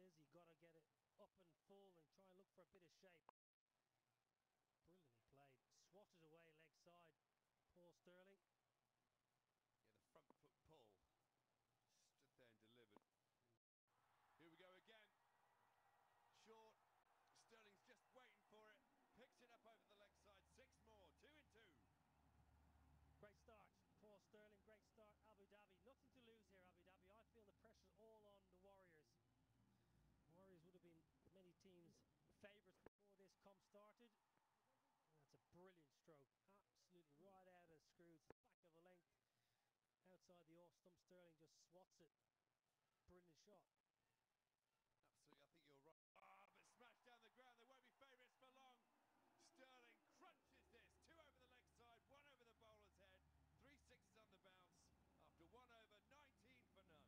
is. You've got to get it up and full and try and look for a bit of shape. Brilliantly played. Swatted away leg side. Paul Stirling. Yeah, the front foot pull. Stood there and delivered. Here we go again. Short. Sterling's just waiting for it. Picks it up over the leg side. 6 more. 2 in 2. Great start. Paul Stirling. Great start. Abu Dhabi. Nothing to lose here, Abu Dhabi. I feel the pressure's all on the Warriors. Warriors would have been many teams' favourites before this comp started. And that's a brilliant stroke. Absolutely right out of the screws. Back of a length. Outside the off stump. Stirling just swats it. Brilliant shot. Absolutely, I think you're right. But smashed down the ground. They won't be favourites for long. Stirling crunches this. 2 over the leg side, 1 over the bowler's head. 3 sixes on the bounce. After 1 over, 19 for none.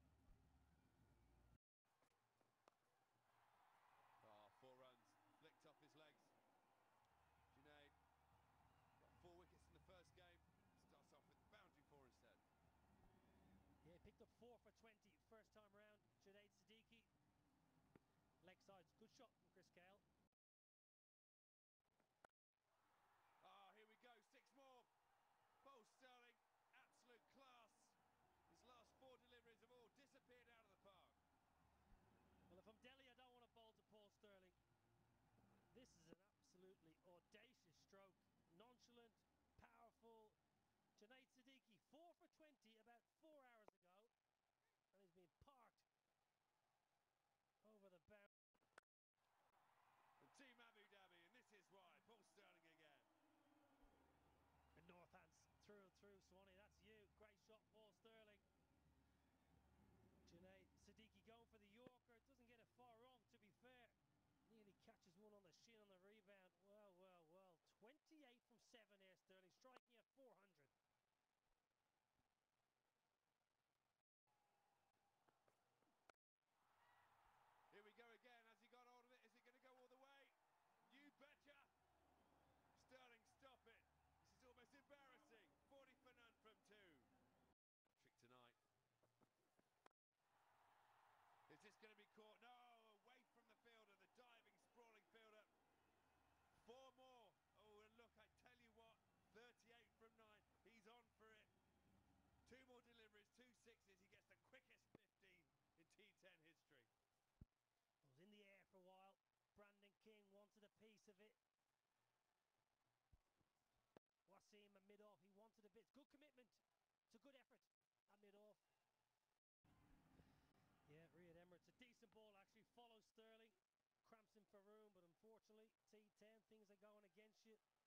Oh, 4 runs. Flicked off his legs. Junaid got 4 wickets in the first game. Starts off with boundary 4 instead. Yeah, picked up 4 for 20 first time round. Junaid Siddiqui. Leg sides. Good shot from Chris Gale. Ah, here we go. 6 more. Paul Stirling, absolute class. His last 4 deliveries have all disappeared out of the park. Well, if I'm Delhi, I don't want to bowl to Paul Stirling. This is an absolutely audacious stroke. Nonchalant, powerful. Junaid Siddiqui, 4 for 20 about 4 hours ago. And he's been parked over the boundary. And Team Abu Dhabi, and this is why. Paul Stirling again. And North hands through and through, Swanee. That's you. Great shot, Paul Stirling. Junaid Siddiqui going for the Yorker. Doesn't get it far wrong, to be fair. Nearly catches one on the shin on the rebound. Well, well, well. 28 from 7 here, Stirling. Striking at 400. Here we go again. Has he got hold of it? Is it going to go all the way? You betcha. Stirling, stop it. This is almost embarrassing. 40 for none from 2. Trick tonight. Is this going to be caught? No, away from the fielder, the diving, sprawling fielder. 4 more. Oh, and look, I tell you what, 38 from 9. He's on for it. 2 more deliveries, 2 sixes. He gets the quickest 15 in T10 history. It was in the air for a while. Brandon King wanted a piece of it. Wasim at mid-off, he wanted a bit. Good commitment. It's a good effort at mid-off. Yeah, Riyad Emirates, a decent ball actually. Follows Stirling. Cramps him for room, but unfortunately, T10, things are going against you.